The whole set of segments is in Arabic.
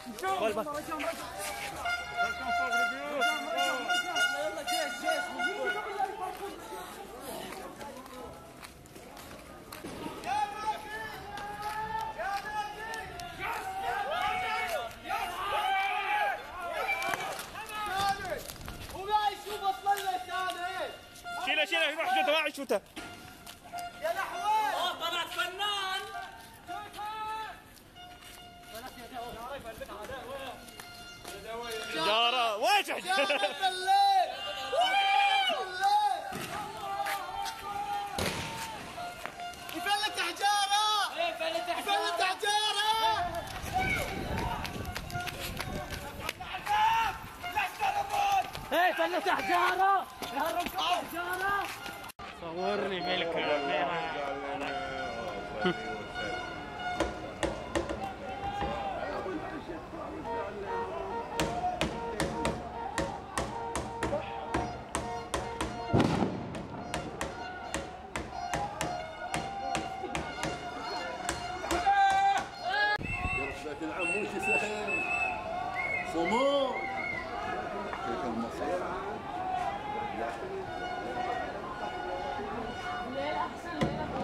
شيله روح شوته واعي شوته يا لحوان طلعت فنان جارة وجه يفلت حجارة يفلت حجارة ايه فلت حجارة حجارة صورني بالكاميرا العموش سهل صمود كيف المصير ليه احسن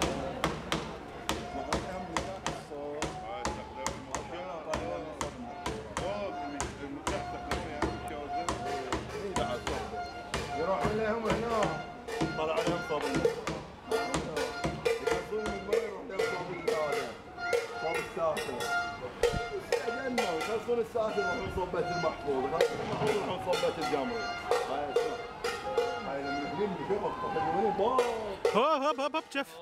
يروح عليهم هنا طلع عليهم صابون يحطون من الماء يروح عليهم صابون هذا صاب الساخن استعجلنا ويخلصون الساخن يروحون صوب بيت المحفوظ يخلصون المحفوظ يروحون صوب بيت الجمري هاي لما يهلين بشوف هوب هوب هوب شف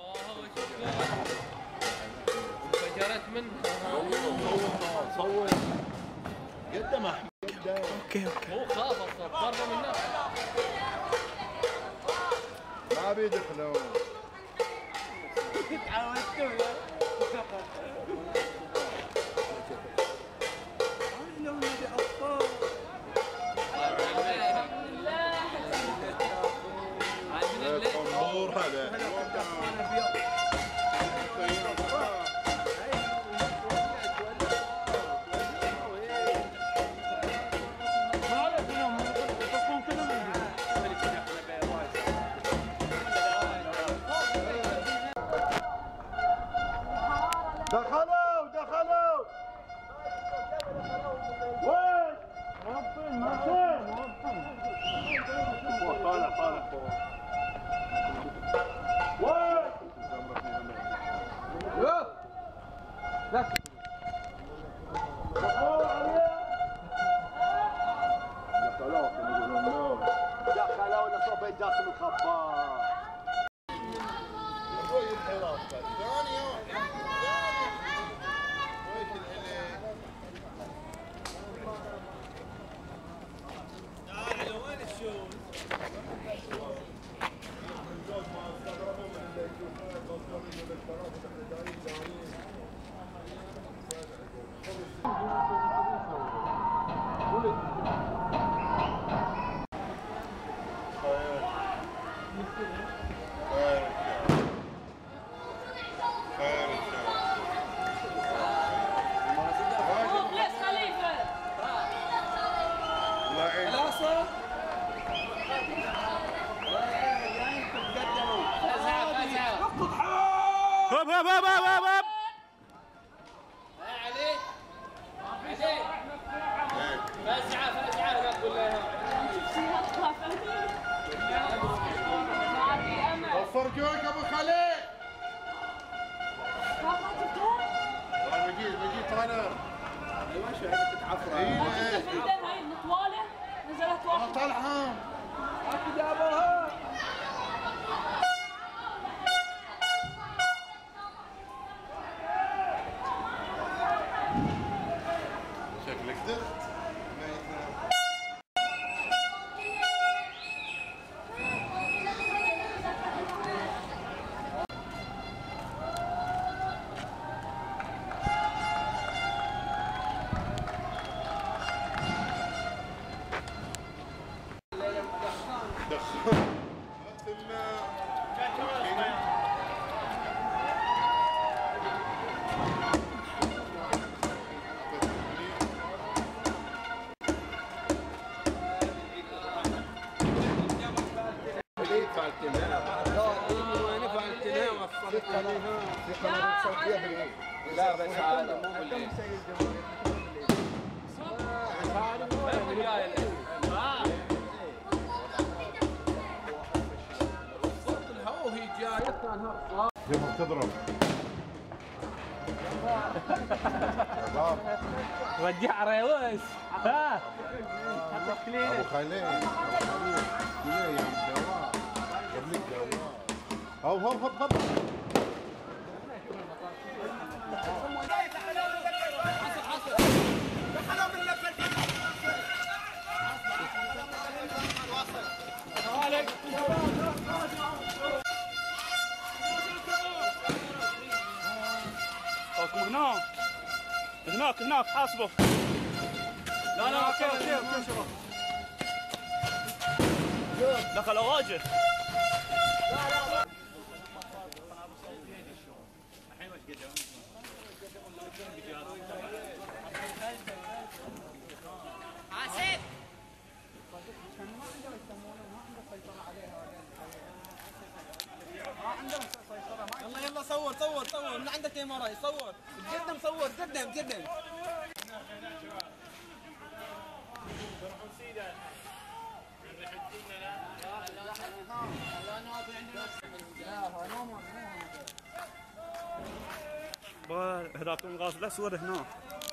انفجرت منها صور قدم احمد اوكي هو خاف اصلا ضربه من الناس ما بيدخلون تعودتوا لو نبي اطفال طنبور هذا دخلوا وين طالع وين دخلوا لصوب بيت جاسم الخبار هوب هوب هوب هوب هوب علي فزعة لا تقول لها وفر جوك ابو خليل بجي طالع ايوه شو هي تتعفر هاي الطواله نزلت واحده طالعه اكيد ابوها شكلك دخت لا بس هذا مو بالليل. الهواء وهي جايه زي ما بتضرب شباب وديها عريوس. ها ابو خليل يا الجواب قبلك جواب هوب هوب هوب هوب هناك هناك هناك حاسبه. لا لا كيف شباب دخل واجد. يلا يلا صور صور صور من عندك يا مراي صور تقدم صور قدم قدم هذاك الغاز الاسود هناك.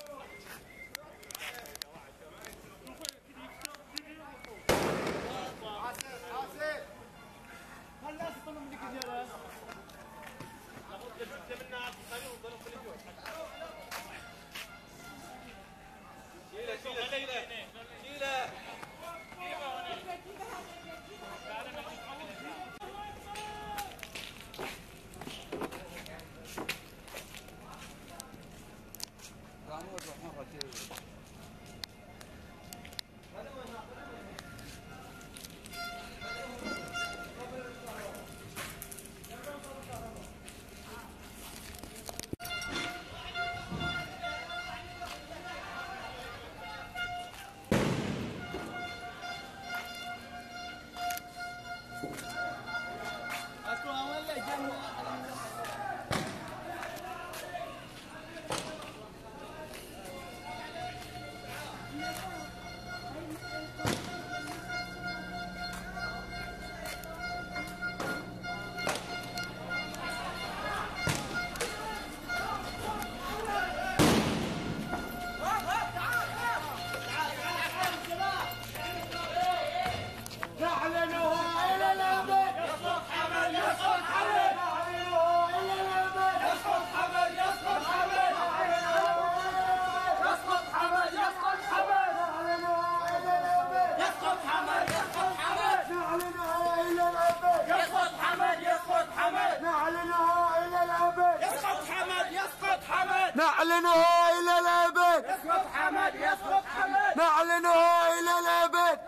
نعلنها إلى الأبد. يسقط حمد يسقط حمد. نعلنها إلى الأبد.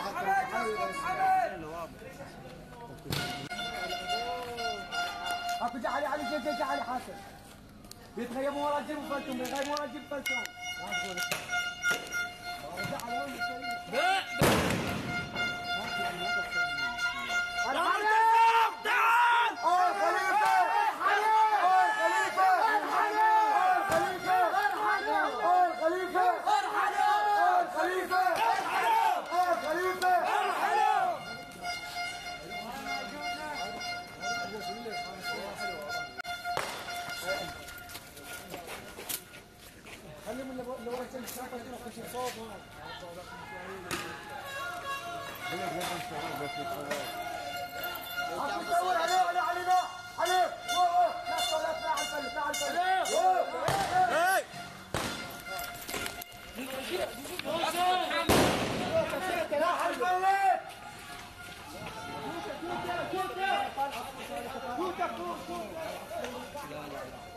اكو جعلي علي جعلي حاسب. بيتغيبوا ورا الجيب وفلتهم بيتغيبوا ورا الجيب وفلتهم.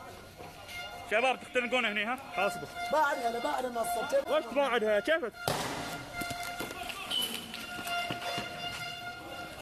شباب تختنقون هنا ها حاسبه. بعدها بعد النص وش بعدها كيفك؟